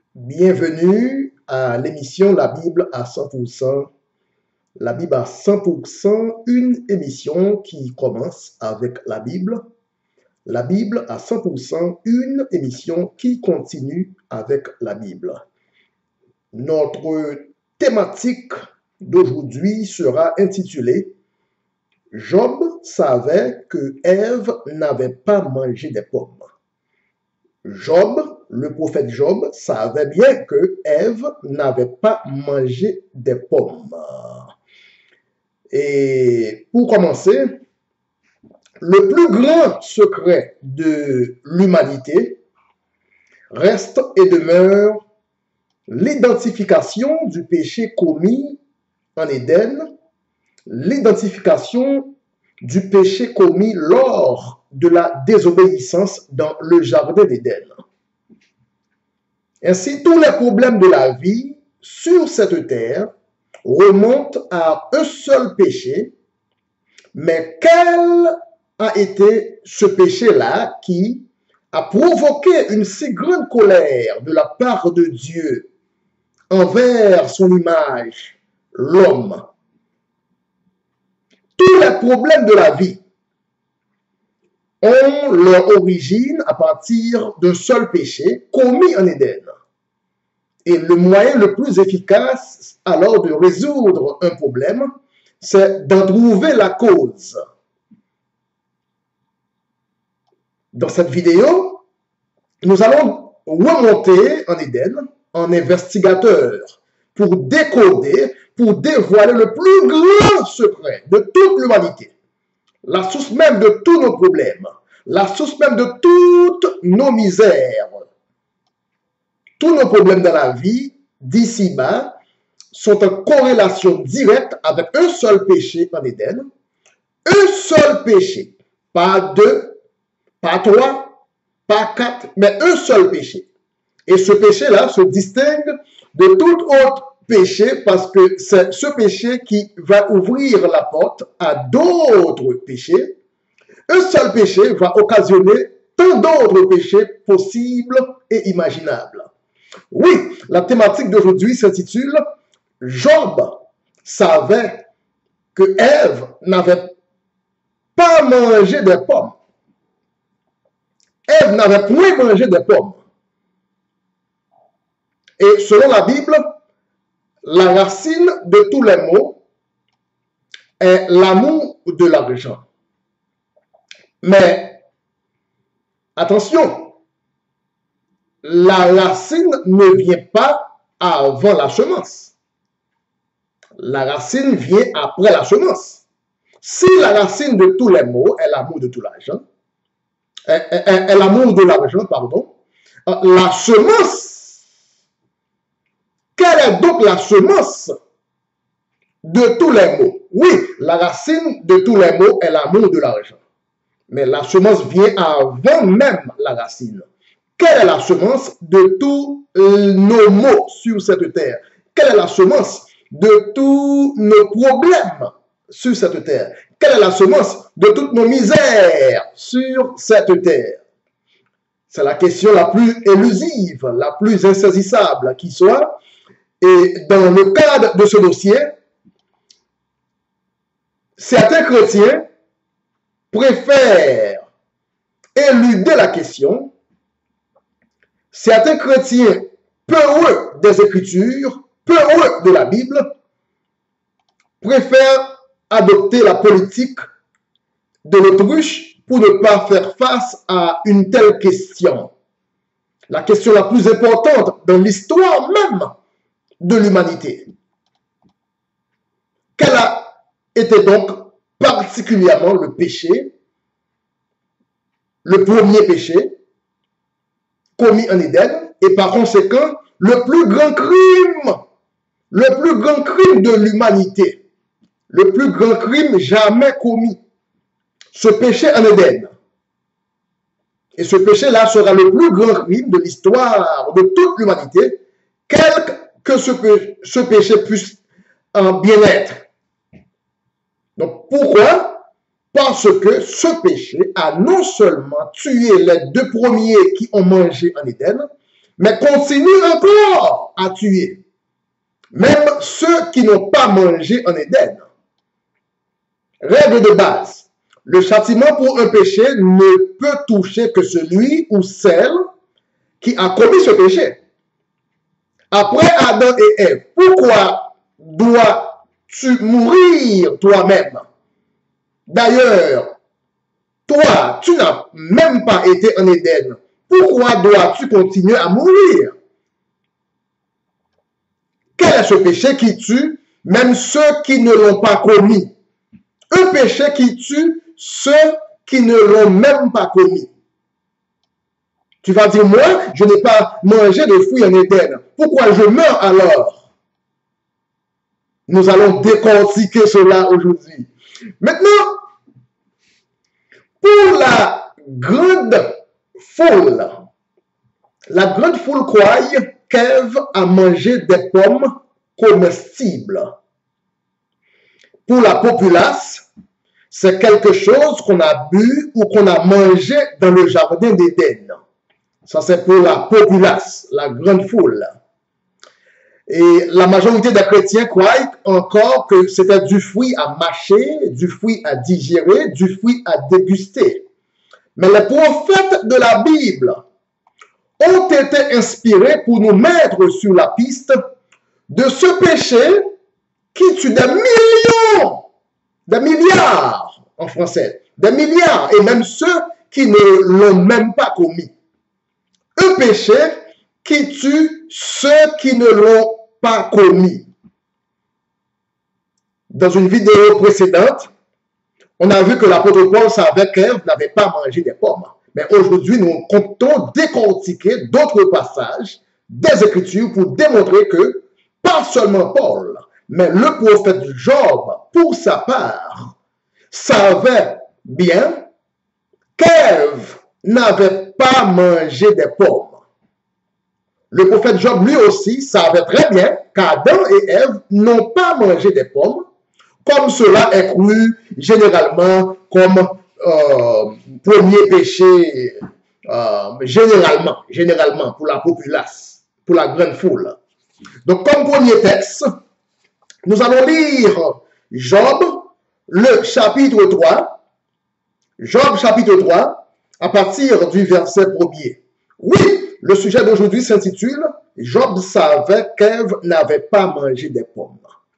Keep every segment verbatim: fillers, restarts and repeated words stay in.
Bienvenue à l'émission La Bible à cent pour cent. La Bible à cent pour cent, une émission qui commence avec la Bible. La Bible à cent pour cent, une émission qui continue avec la Bible. Notre thématique d'aujourd'hui sera intitulée « Job savait que Ève n'avait pas mangé des pommes ». Job, le prophète Job, savait bien que Ève n'avait pas mangé des pommes. Et pour commencer, le plus grand secret de l'humanité reste et demeure l'identification du péché commis en Éden, l'identification du péché commis lors de la désobéissance dans le jardin d'Éden. Ainsi, tous les problèmes de la vie sur cette terre remontent à un seul péché, mais quel a été ce péché-là qui a provoqué une si grande colère de la part de Dieu envers son image, l'homme? Tous les problèmes de la vie ont leur origine à partir d'un seul péché commis en Éden. Et le moyen le plus efficace alors de résoudre un problème, c'est d'en trouver la cause. Dans cette vidéo, nous allons remonter en Éden en investigateur pour décoder, pour dévoiler le plus grand secret de toute l'humanité, la source même de tous nos problèmes, la source même de toutes nos misères. Tous nos problèmes dans la vie, d'ici-bas, sont en corrélation directe avec un seul péché en Éden. Un seul péché. Pas deux, pas trois, pas quatre, mais un seul péché. Et ce péché-là se distingue de tout autre péché parce que c'est ce péché qui va ouvrir la porte à d'autres péchés. Un seul péché va occasionner tant d'autres péchés possibles et imaginables. Oui, la thématique d'aujourd'hui s'intitule « Job savait que Ève n'avait pas mangé des pommes ». Ève n'avait point mangé des pommes. Et selon la Bible, la racine de tous les maux est l'amour de l'argent. Mais attention, la racine ne vient pas avant la semence. La racine vient après la semence. Si la racine de tous les maux est l'amour de tout l'argent, est, est, est l'amour de l'argent, pardon, la semence, quelle est donc la semence de tous les maux? Oui, la racine de tous les maux est l'amour de l'argent. Mais la semence vient avant même la racine. Quelle est la semence de tous nos maux sur cette terre? Quelle est la semence de tous nos problèmes sur cette terre? Quelle est la semence de toutes nos misères sur cette terre? C'est la question la plus élusive, la plus insaisissable qui soit. Et dans le cadre de ce dossier, certains chrétiens préfèrent éluder la question. Certains chrétiens peureux des Écritures, peureux de la Bible, préfèrent adopter la politique de l'autruche pour ne pas faire face à une telle question. La question la plus importante dans l'histoire même de l'humanité. Quel a été donc particulièrement le péché, le premier péché, commis en Éden, et par conséquent, le plus grand crime, le plus grand crime de l'humanité, le plus grand crime jamais commis, ce péché en Éden. Et ce péché-là sera le plus grand crime de l'histoire de toute l'humanité, quel que ce, ce péché puisse en bien être. Donc pourquoi? Parce que ce péché a non seulement tué les deux premiers qui ont mangé en Éden, mais continuent encore à tuer, même ceux qui n'ont pas mangé en Éden. Règle de base, le châtiment pour un péché ne peut toucher que celui ou celle qui a commis ce péché. Après Adam et Ève, pourquoi dois-tu mourir toi-même? D'ailleurs, toi, tu n'as même pas été en Éden. Pourquoi dois-tu continuer à mourir? Quel est ce péché qui tue même ceux qui ne l'ont pas commis? Un péché qui tue ceux qui ne l'ont même pas commis. Tu vas dire, moi, je n'ai pas mangé de fruits en Éden. Pourquoi je meurs alors? Nous allons décortiquer cela aujourd'hui. Maintenant, pour la grande foule, la grande foule croit qu'Ève a mangé des pommes comestibles. Pour la populace, c'est quelque chose qu'on a bu ou qu'on a mangé dans le jardin d'Éden. Ça, c'est pour la populace, la grande foule. Et la majorité des chrétiens croient encore que c'était du fruit à mâcher, du fruit à digérer, du fruit à déguster. Mais les prophètes de la Bible ont été inspirés pour nous mettre sur la piste de ce péché qui tue des millions, des milliards en français, des milliards, et même ceux qui ne l'ont même pas commis. Un péché qui tue ceux qui ne l'ont pas commis. Dans une vidéo précédente, on a vu que l'apôtre Paul savait qu'Ève n'avait pas mangé des pommes. Mais aujourd'hui, nous comptons décortiquer d'autres passages des Écritures pour démontrer que, pas seulement Paul, mais le prophète Job, pour sa part, savait bien qu'Ève n'avait pas mangé des pommes. Le prophète Job, lui aussi, savait très bien qu'Adam et Ève n'ont pas mangé des pommes, comme cela est cru généralement comme euh, premier péché, euh, généralement, généralement pour la populace, pour la grande foule. Donc, comme premier texte, nous allons lire Job, le chapitre trois, Job chapitre trois, à partir du verset premier. Oui, le sujet d'aujourd'hui s'intitule « Job savait qu'Ève n'avait pas mangé des pommes ».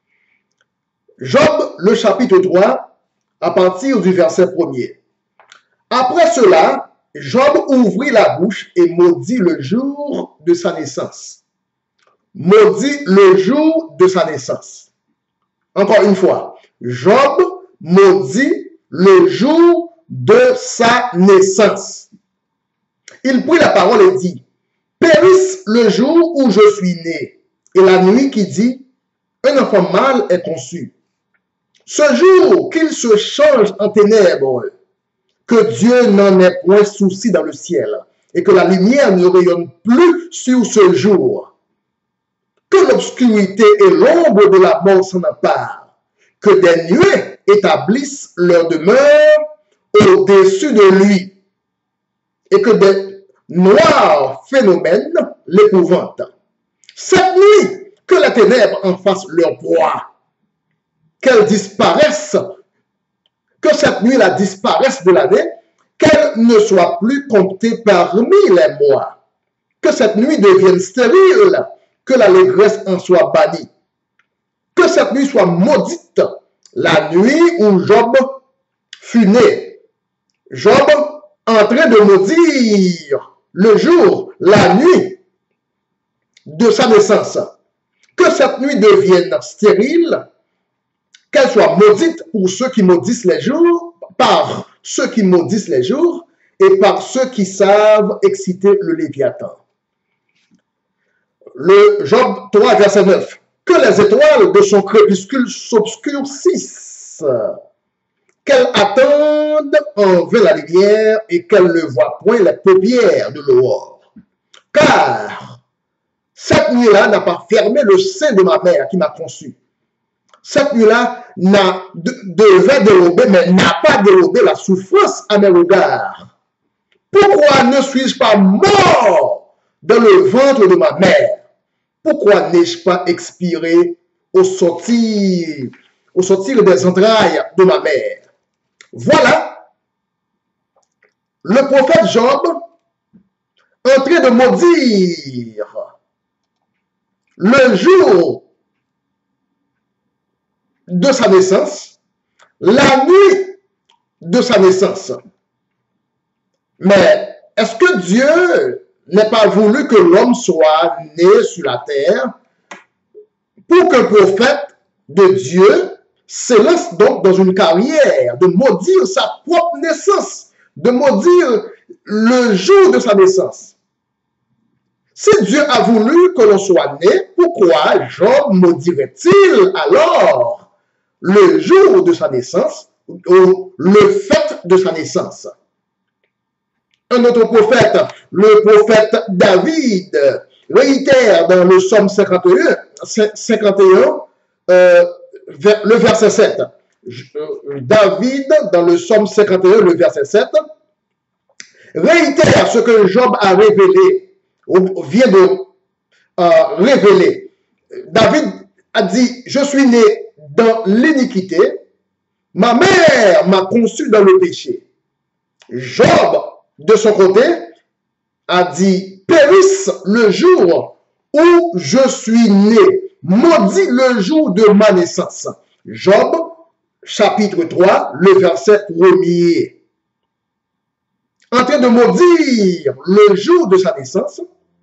Job, le chapitre trois, à partir du verset premier. Après cela, Job ouvrit la bouche et maudit le jour de sa naissance. Maudit le jour de sa naissance. Encore une fois, Job maudit le jour de sa naissance. Il prit la parole et dit, « Périsse le jour où je suis né, et la nuit qui dit, un enfant mâle est conçu. Ce jour qu'il se change en ténèbres, que Dieu n'en ait point souci dans le ciel, et que la lumière ne rayonne plus sur ce jour. Que l'obscurité et l'ombre de la mort s'en emparent, que des nuées établissent leur demeure au-dessus de lui, et que des noirs phénomènes l'épouvantent. Cette nuit, que la ténèbre en fasse leur proie, qu'elle disparaisse, que cette nuit-là disparaisse de l'année, qu'elle ne soit plus comptée parmi les mois, que cette nuit devienne stérile, que l'allégresse en soit bannie, que cette nuit soit maudite, la nuit où Job fut né. Job en train de maudire le jour, la nuit de sa naissance, que cette nuit devienne stérile, qu'elle soit maudite pour ceux qui maudissent les jours, par ceux qui maudissent les jours, et par ceux qui savent exciter le Léviathan. Le Job trois, verset neuf. Que les étoiles de son crépuscule s'obscurcissent, qu'elles attendent en vain la lumière et qu'elles ne voient point les paupières de l'aurore. Car cette nuit-là n'a pas fermé le sein de ma mère qui m'a conçu. Cette nuit-là devait dérober, mais n'a pas dérobé la souffrance à mes regards. Pourquoi ne suis-je pas mort dans le ventre de ma mère. Pourquoi n'ai-je pas expiré au sortir, au sortir des entrailles de ma mère? Voilà le prophète Job en train de maudire le jour de sa naissance, la nuit de sa naissance. Mais est-ce que Dieu n'a pas voulu que l'homme soit né sur la terre pour qu'un prophète de Dieu s'élance donc dans une carrière de maudire sa propre naissance, de maudire le jour de sa naissance? Si Dieu a voulu que l'on soit né, pourquoi Job maudirait-il alors le jour de sa naissance ou le fait de sa naissance? Un autre prophète, le prophète David, réitère dans le psaume cinquante et un, cinquante et un euh, le verset sept. David, dans le psaume cinquante et un, le verset sept, réitère ce que Job a révélé, ou vient de euh, révéler. David a dit, je suis né dans l'iniquité, ma mère m'a conçu dans le péché. Job, de son côté, a dit, périsse le jour où je suis né, maudit le jour de ma naissance. Job, chapitre trois, le verset premier. En train de maudire le jour de sa naissance,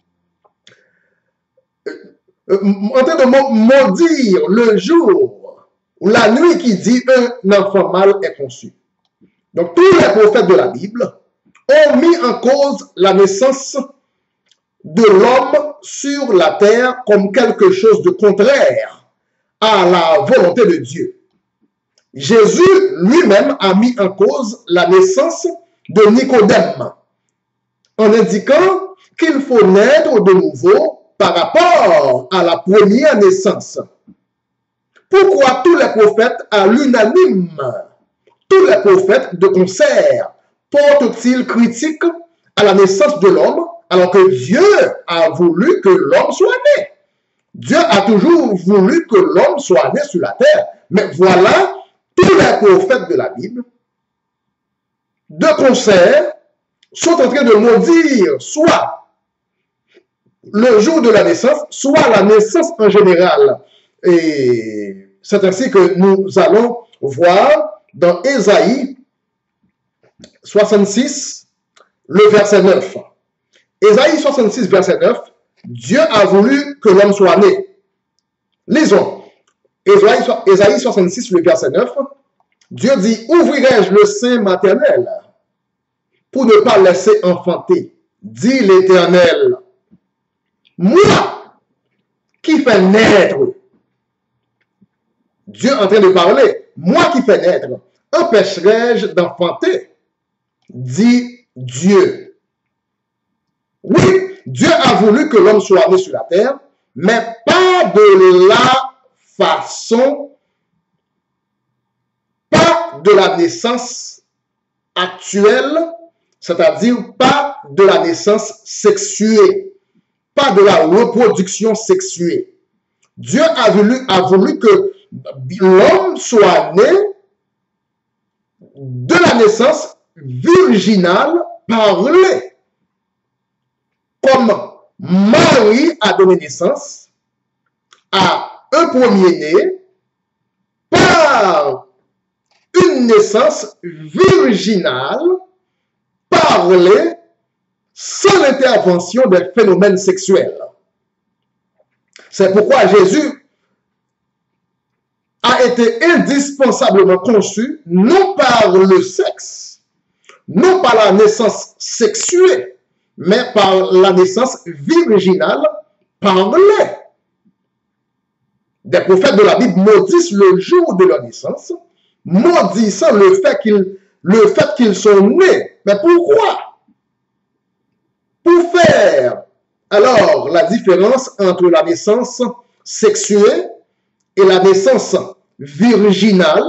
en train de maudire le jour ou la nuit qui dit un enfant mâle est conçu. Donc tous les prophètes de la Bible ont mis en cause la naissance de l'homme sur la terre comme quelque chose de contraire à la volonté de Dieu. Jésus lui-même a mis en cause la naissance de Nicodème en indiquant qu'il faut naître de nouveau par rapport à la première naissance. Pourquoi tous les prophètes à l'unanime, tous les prophètes de concert, portent-ils critique à la naissance de l'homme alors que Dieu a voulu que l'homme soit né? Dieu a toujours voulu que l'homme soit né sur la terre. Mais voilà, tous les prophètes de la Bible, de concert, sont en train de maudire soit le jour de la naissance, soit la naissance en général. Et c'est ainsi que nous allons voir dans Ésaïe soixante-six, le verset neuf. Ésaïe soixante-six, verset neuf, Dieu a voulu que l'homme soit né. Lisons. Ésaïe soixante-six, le verset neuf, Dieu dit, ouvrirai-je le sein maternel pour ne pas laisser enfanter, dit l'Éternel. Moi, qui fais naître, Dieu en train de parler, moi qui fais naître, empêcherai-je d'enfanter, dit Dieu. Oui, Dieu a voulu que l'homme soit né sur la terre, mais pas de la façon, pas de la naissance actuelle, c'est-à-dire pas de la naissance sexuée, pas de la reproduction sexuée. Dieu a voulu, a voulu que l'homme soit né de la naissance virginale par lait. Comme Marie a donné naissance à un premier-né par une naissance virginale par lait sans l'intervention des phénomènes sexuels. C'est pourquoi Jésus a été indispensablement conçu, non par le sexe, non par la naissance sexuée, mais par la naissance virginale par lait. Des prophètes de la Bible maudissent le jour de leur naissance, maudissant le fait qu'ils le fait qu'ils sont nés. Mais pourquoi? Pour faire alors la différence entre la naissance sexuée et la naissance virginale,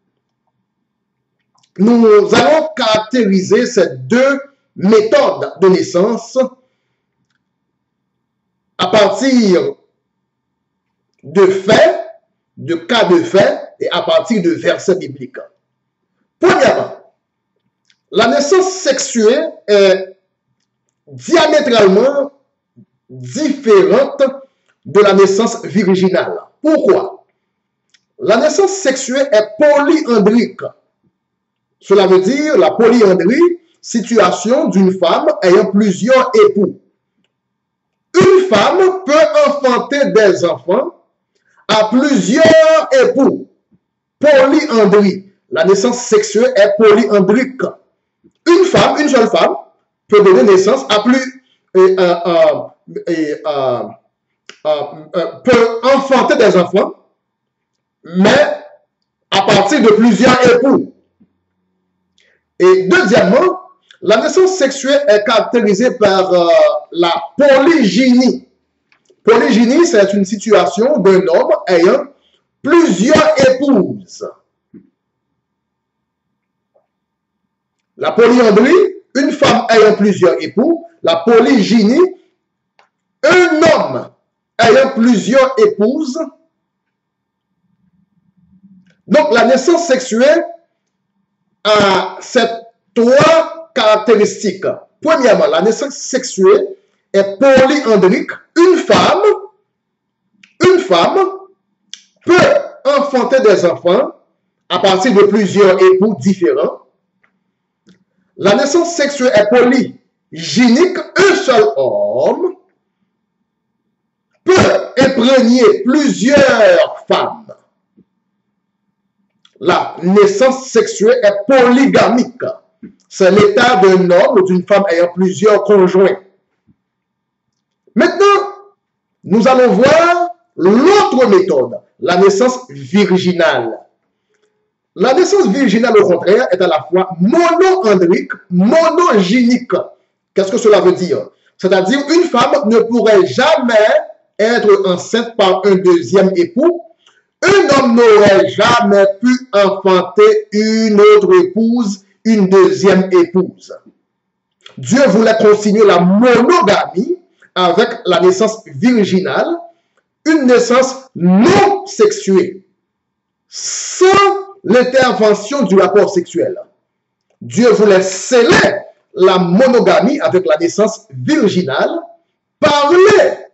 nous allons caractériser ces deux méthodes de naissance partir de faits, de cas de faits et à partir de versets bibliques. Premièrement, la naissance sexuée est diamétralement différente de la naissance virginale. Pourquoi? La naissance sexuée est polyandrique. Cela veut dire la polyandrie, situation d'une femme ayant plusieurs époux. Une femme peut enfanter des enfants à plusieurs époux. Polyandrie. La naissance sexuelle est polyandrique. Une femme, une seule femme, peut donner naissance à plus... Et, euh, euh, et, euh, euh, euh, peut enfanter des enfants, mais à partir de plusieurs époux. Et deuxièmement, la naissance sexuelle est caractérisée par euh, la polygynie. Polygynie, c'est une situation d'un homme ayant plusieurs épouses. La polyandrie, une femme ayant plusieurs époux. La polygynie, un homme ayant plusieurs épouses. Donc, la naissance sexuelle a ces trois caractéristiques. Premièrement, la naissance sexuelle est polyandrique. Une femme, une femme peut enfanter des enfants à partir de plusieurs époux différents. La naissance sexuelle est polygynique. Un seul homme peut imprégner plusieurs femmes. La naissance sexuelle est polygamique. C'est l'état d'un homme ou d'une femme ayant plusieurs conjoints. Maintenant, nous allons voir l'autre méthode, la naissance virginale. La naissance virginale, au contraire, est à la fois monoandrique, monogynique. Qu'est-ce que cela veut dire? C'est-à-dire, une femme ne pourrait jamais être enceinte par un deuxième époux. Un homme n'aurait jamais pu enfanter une autre épouse, une deuxième épouse. Dieu voulait consigner la monogamie avec la naissance virginale, une naissance non sexuée, sans l'intervention du rapport sexuel. Dieu voulait sceller la monogamie avec la naissance virginale par lait.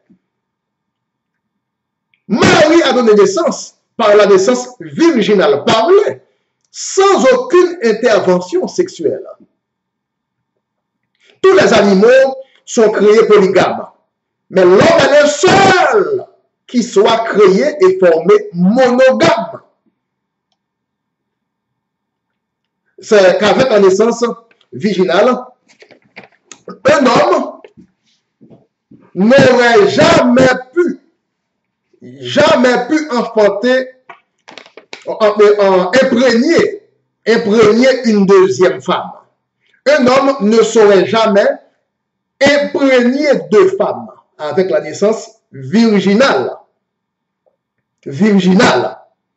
Marie a donné naissance par la naissance virginale, par lait, sans aucune intervention sexuelle. Tous les animaux sont créés polygames, mais l'homme est le seul qui soit créé et formé monogame. C'est qu'avec la naissance virginale, un homme n'aurait jamais pu, jamais pu enfanter, imprégner, imprégner une deuxième femme. Un homme ne saurait jamais imprégner deux femmes avec la naissance virginale. Virginale.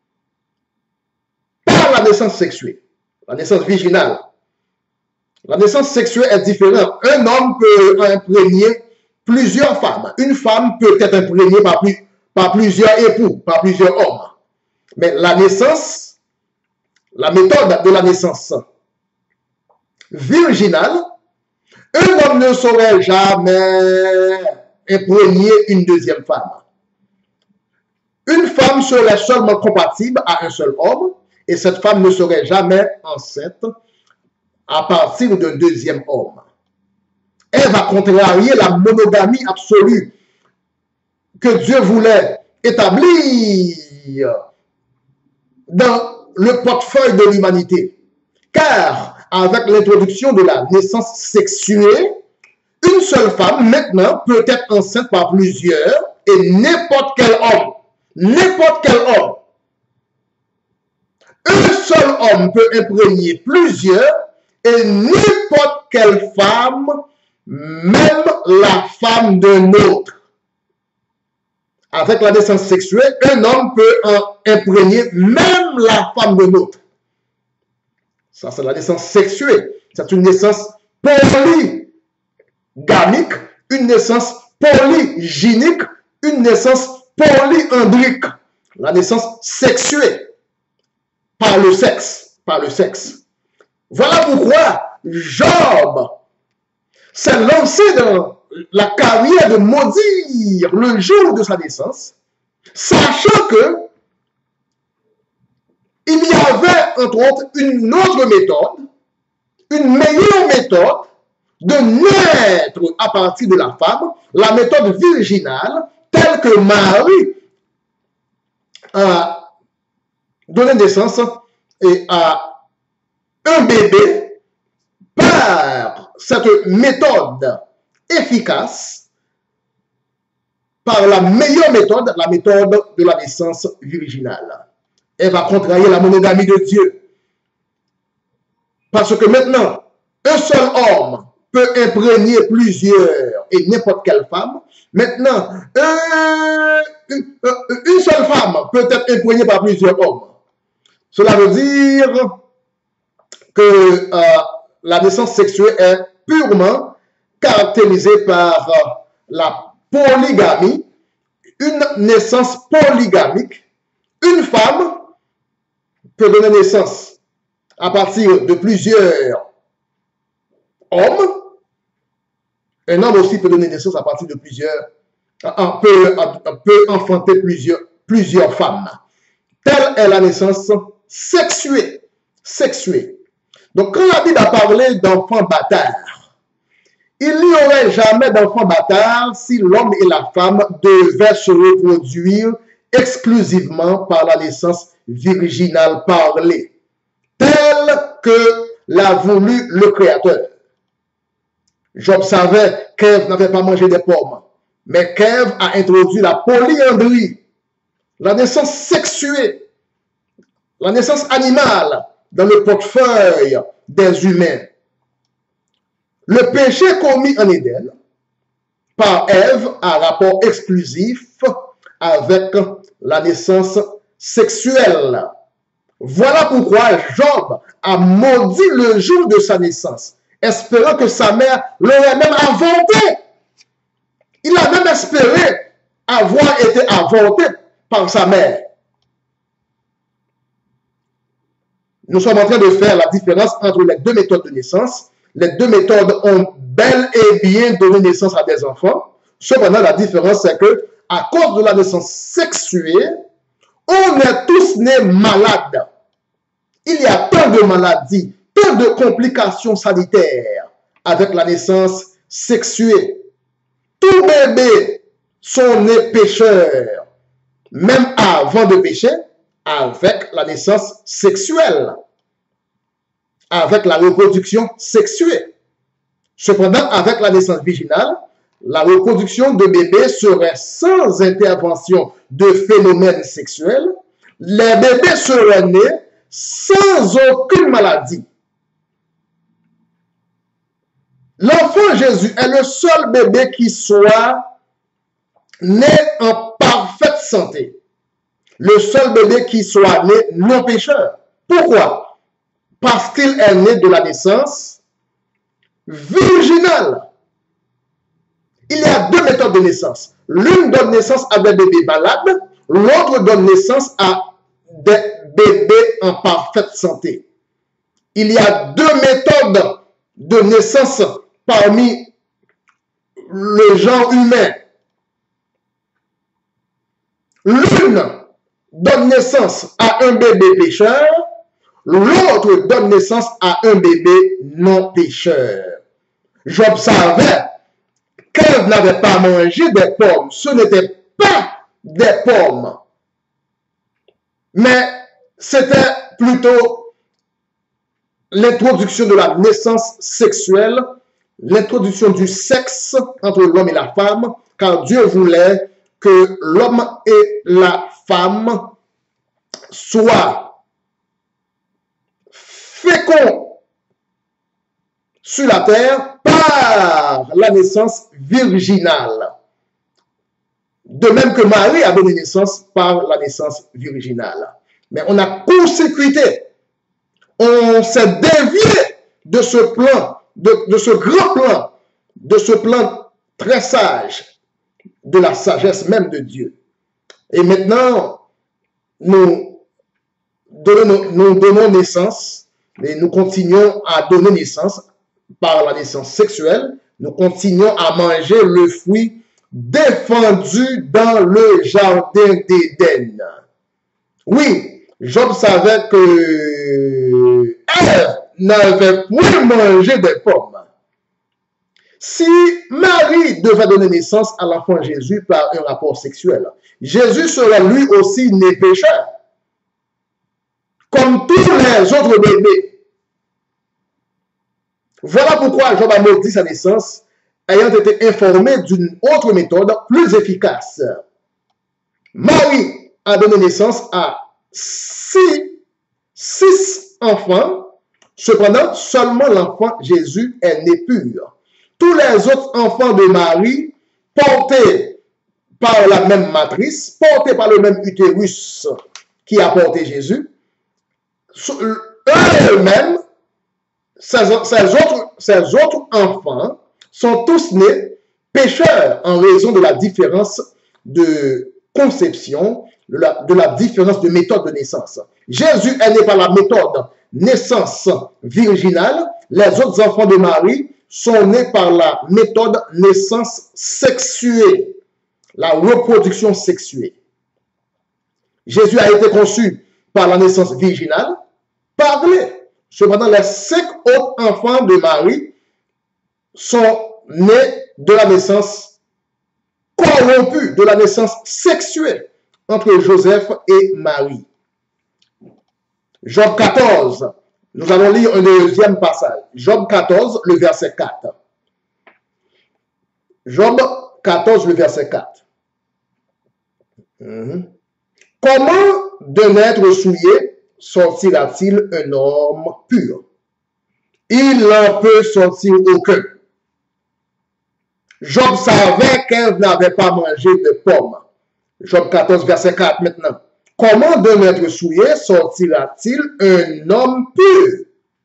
Par la naissance sexuelle. La naissance virginale. La naissance sexuelle est différente. Un homme peut imprégner plusieurs femmes. Une femme peut être imprégnée par, plus, par plusieurs époux, par plusieurs hommes. Mais la naissance, la méthode de la naissance virginale, un homme ne saurait jamais imprégner une deuxième femme. Une femme serait seulement compatible à un seul homme et cette femme ne serait jamais enceinte à partir d'un deuxième homme. Elle va contrarier la monogamie absolue que Dieu voulait établir dans le portefeuille de l'humanité. Car avec l'introduction de la naissance sexuée, une seule femme maintenant peut être enceinte par plusieurs et n'importe quel homme, n'importe quel homme, un seul homme peut imprégner plusieurs et n'importe quelle femme, même la femme d'un autre. Avec la naissance sexuelle, un homme peut imprégner même la femme d'un autre. Ça, c'est la naissance sexuelle. C'est une naissance polygamique, une naissance polygynique, une naissance polyandrique, la naissance sexuée par le sexe, par le sexe. Voilà pourquoi Job s'est lancé dans la carrière de maudire le jour de sa naissance, sachant que il y avait, entre autres, une autre méthode, une meilleure méthode de naître à partir de la femme, la méthode virginale, telle que Marie a donné naissance et à un bébé par cette méthode efficace, par la meilleure méthode, la méthode de la naissance virginale. Elle va contrarier la monogamie de Dieu. Parce que maintenant, un seul homme peut imprégner plusieurs et n'importe quelle femme. Maintenant, un, une, une seule femme peut être imprégnée par plusieurs hommes. Cela veut dire que euh, la naissance sexuelle est purement caractérisée par euh, la polygamie, une naissance polygamique. Une femme peut donner naissance à partir de plusieurs hommes. Un homme aussi peut donner naissance à partir de plusieurs, peut, peut enfanter plusieurs, plusieurs femmes. Telle est la naissance sexuée. Sexuée. Donc, quand la Bible a parlé d'enfants bâtards, il n'y aurait jamais d'enfants bâtards si l'homme et la femme devaient se reproduire exclusivement par la naissance virginale parlée, telle que l'a voulu le Créateur. Job savait qu'Ève n'avait pas mangé des pommes, mais qu'Ève a introduit la polyandrie, la naissance sexuée, la naissance animale dans le portefeuille des humains. Le péché commis en Éden par Ève a rapport exclusif avec la naissance sexuelle. Voilà pourquoi Job a maudit le jour de sa naissance, espérant que sa mère l'aurait même avorté. Il a même espéré avoir été avorté par sa mère. Nous sommes en train de faire la différence entre les deux méthodes de naissance. Les deux méthodes ont bel et bien donné naissance à des enfants. Cependant, la différence, c'est que à cause de la naissance sexuée, on est tous nés malades. Il y a tant de maladies, tant de complications sanitaires avec la naissance sexuée. Tous bébés sont nés pécheurs, même avant de pécher, avec la naissance sexuelle, avec la reproduction sexuée. Cependant, avec la naissance virginale, la reproduction de bébés serait sans intervention de phénomènes sexuels. Les bébés seraient nés sans aucune maladie. L'enfant Jésus est le seul bébé qui soit né en parfaite santé. Le seul bébé qui soit né non pécheur. Pourquoi? Parce qu'il est né de la naissance virginale. Il y a deux méthodes de naissance. L'une donne naissance à des bébés malades, l'autre donne naissance à des bébés en parfaite santé. Il y a deux méthodes de naissance parmi le genre humain. L'une donne naissance à un bébé pécheur, l'autre donne naissance à un bébé non pécheur. Job savait qu'Ève n'avait pas mangé des pommes. Ce n'était pas des pommes, mais c'était plutôt l'introduction de la naissance sexuelle, l'introduction du sexe entre l'homme et la femme, car Dieu voulait que l'homme et la femme soient féconds sur la terre par la naissance virginale. De même que Marie a donné naissance par la naissance virginale. Mais on a consécuté, on s'est dévié de ce plan, de, de ce grand plan, de ce plan très sage de la sagesse même de Dieu. Et maintenant, nous donnons, nous donnons naissance, et nous continuons à donner naissance par la naissance sexuelle, nous continuons à manger le fruit défendu dans le jardin d'Éden. Oui, Job savait que Ève n'avait point mangé des pommes. Si Marie devait donner naissance à l'enfant Jésus par un rapport sexuel, Jésus serait lui aussi né pécheur, comme tous les autres bébés. Voilà pourquoi Job a maudit sa naissance, ayant été informé d'une autre méthode plus efficace. Marie a donné naissance à six, six enfants, cependant seulement l'enfant Jésus est né pur. Tous les autres enfants de Marie, portés par la même matrice, portés par le même utérus qui a porté Jésus, eux-mêmes, ces, ces, autres, ces autres enfants sont tous nés pécheurs en raison de la différence de conception, de la, de la différence de méthode de naissance. Jésus est né par la méthode naissance virginale, les autres enfants de Marie sont nés par la méthode naissance sexuée, la reproduction sexuée. Jésus a été conçu par la naissance virginale, parlé. Cependant, les cinq autres enfants de Marie sont nés de la naissance corrompue, de la naissance sexuée entre Joseph et Marie. Job quatorze. Nous allons lire un deuxième passage. Job quatorze, le verset quatre. Job quatorze, le verset quatre. Mmh. Comment d'un être souillé sortira-t-il un homme pur? Il n'en peut sortir aucun. Job savait qu'elle n'avait pas mangé de pommes. Job quatorze, verset quatre maintenant. Comment d'un être souillé sortira-t-il un homme pur?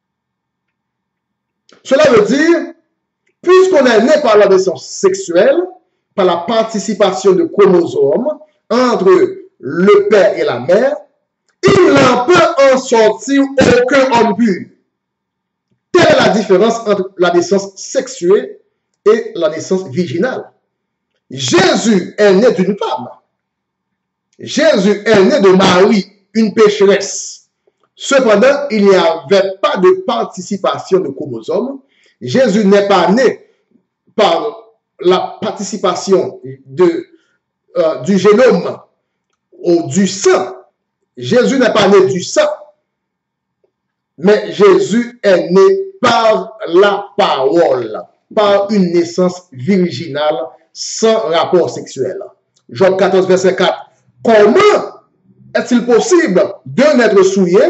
Cela veut dire, puisqu'on est né par la naissance sexuelle, par la participation de chromosomes entre le père et la mère, il n'en peut en sortir aucun homme pur. Telle est la différence entre la naissance sexuée et la naissance virginale. Jésus est né d'une femme. Jésus est né de Marie, une pécheresse. Cependant, il n'y avait pas de participation de chromosomes. Jésus n'est pas né par la participation de, euh, du génome ou du sang. Jésus n'est pas né du sang, mais Jésus est né par la parole, par une naissance virginale sans rapport sexuel. Job quatorze, verset quatre. Comment est-il possible d'un être souillé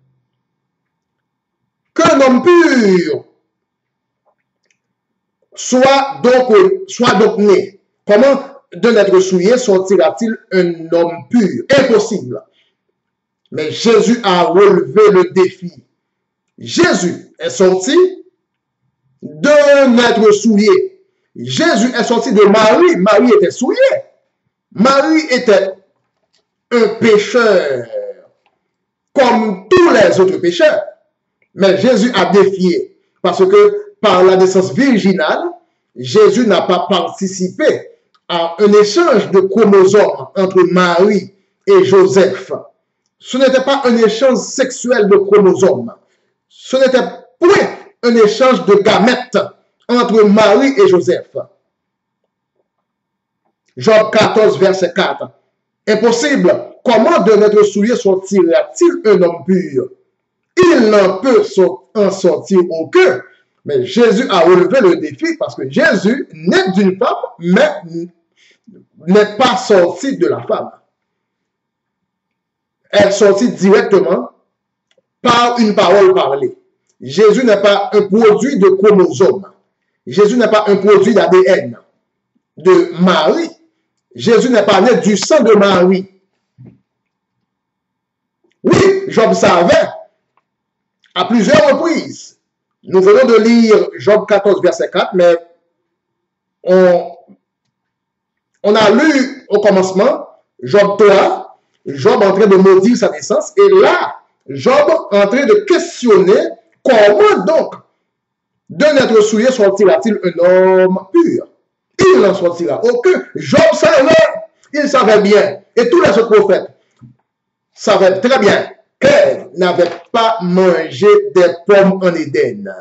qu'un homme pur soit donc, soit donc né? Comment d'un être souillé sortira-t-il un homme pur? Impossible. Mais Jésus a relevé le défi. Jésus est sorti d'un être souillé. Jésus est sorti de Marie. Marie était souillée. Marie était un pécheur, comme tous les autres pécheurs. Mais Jésus a défié, parce que par la naissance virginale, Jésus n'a pas participé à un échange de chromosomes entre Marie et Joseph. Ce n'était pas un échange sexuel de chromosomes. Ce n'était point un échange de gamètes entre Marie et Joseph. Job quatorze, verset quatre. Impossible. Comment d'un être souillé sortira-t-il un homme pur? Il n'en peut en sortir aucun. Mais Jésus a relevé le défi parce que Jésus naît d'une femme, mais n'est pas sorti de la femme. Elle est sortie directement par une parole parlée. Jésus n'est pas un produit de chromosome. Jésus n'est pas un produit d'A D N de Marie. Jésus n'est pas né du sang de Marie. Oui, Job savait à plusieurs reprises. Nous venons de lire Job quatorze, verset quatre, mais on, On a lu au commencement, Job trois, Job en train de maudire sa naissance, et là, Job en train de questionner comment donc d'un être souillé sortira-t-il un homme pur? Il n'en sortira aucun. Job savait, il savait bien, et tous les autres prophètes savaient très bien qu'Ève n'avait pas mangé des pommes en Éden.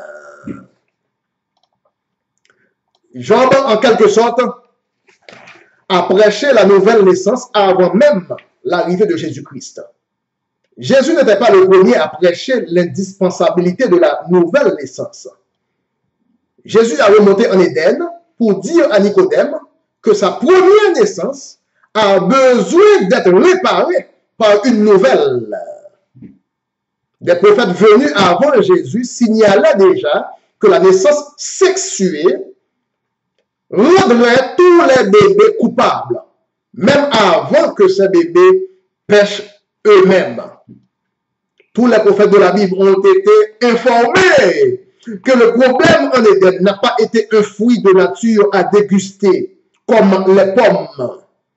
Job, en quelque sorte, a prêché la nouvelle naissance avant même l'arrivée de Jésus-Christ. Jésus n'était pas le premier à prêcher l'indispensabilité de la nouvelle naissance. Jésus a remonté en Éden pour dire à Nicodème que sa première naissance a besoin d'être réparée par une nouvelle. Des prophètes venus avant Jésus signalaient déjà que la naissance sexuée rendrait tous les bébés coupables, même avant que ces bébés pêchent eux-mêmes. Tous les prophètes de la Bible ont été informés que le problème en Éden n'a pas été un fruit de nature à déguster, comme les pommes.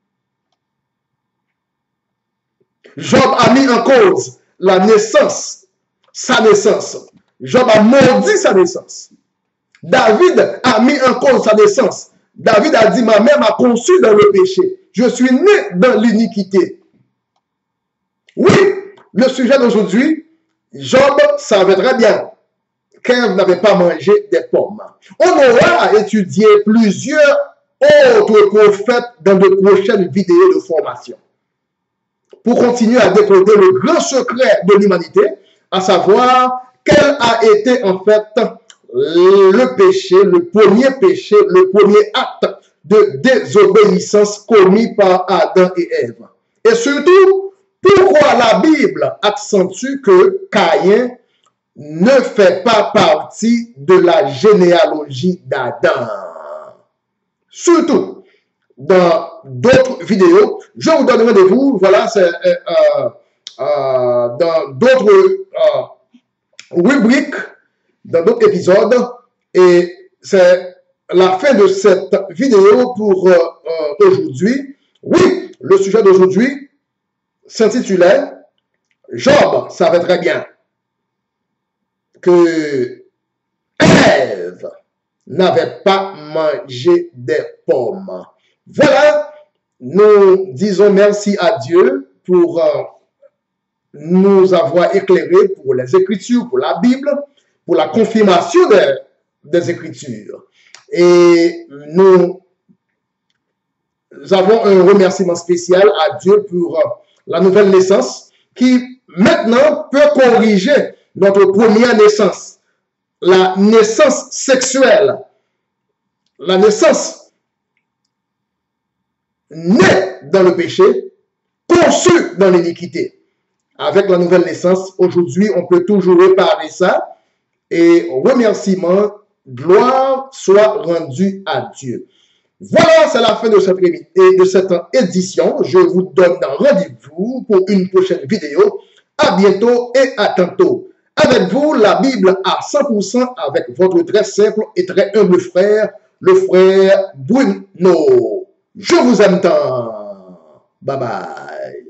Job a mis en cause la naissance, sa naissance. Job a maudit sa naissance. David a mis en cause sa naissance. David a dit, ma mère m'a conçu dans le péché. Je suis né dans l'iniquité. Oui, le sujet d'aujourd'hui, Job savait très bien qu'Ève n'avait pas mangé des pommes. On aura étudié plusieurs autres prophètes dans de prochaines vidéos de formation pour continuer à décoder le grand secret de l'humanité, à savoir quel a été en fait le péché, le premier péché, le premier acte de désobéissance commis par Adam et Ève. Et surtout, pourquoi la Bible accentue que Caïn ne fait pas partie de la généalogie d'Adam. Surtout, dans d'autres vidéos, je vous donne rendez-vous, voilà, c'est euh, euh, dans d'autres euh, rubriques, dans d'autres épisodes, et c'est la fin de cette vidéo pour euh, euh, aujourd'hui. Oui, le sujet d'aujourd'hui s'intitulait « Job savait très bien que Ève n'avait pas mangé des pommes. » Voilà, nous disons merci à Dieu pour euh, nous avoir éclairés pour les Écritures, pour la Bible, pour la confirmation des, des Écritures. Et nous avons un remerciement spécial à Dieu pour euh, la nouvelle naissance qui maintenant peut corriger notre première naissance, la naissance sexuelle, la naissance née dans le péché, conçue dans l'iniquité. Avec la nouvelle naissance, aujourd'hui, on peut toujours réparer ça et remerciement, gloire soit rendue à Dieu. Voilà, c'est la fin de cette, de cette édition. Je vous donne rendez-vous pour une prochaine vidéo. À bientôt et à tantôt. Avec vous, la Bible à cent pour cent avec votre très simple et très humble frère, le frère Bruno. Je vous aime tant. Bye bye.